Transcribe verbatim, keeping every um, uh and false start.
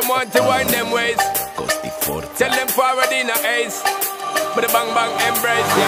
them want to wind them ways. Tell them forward in a ace. But the bang bang embrace.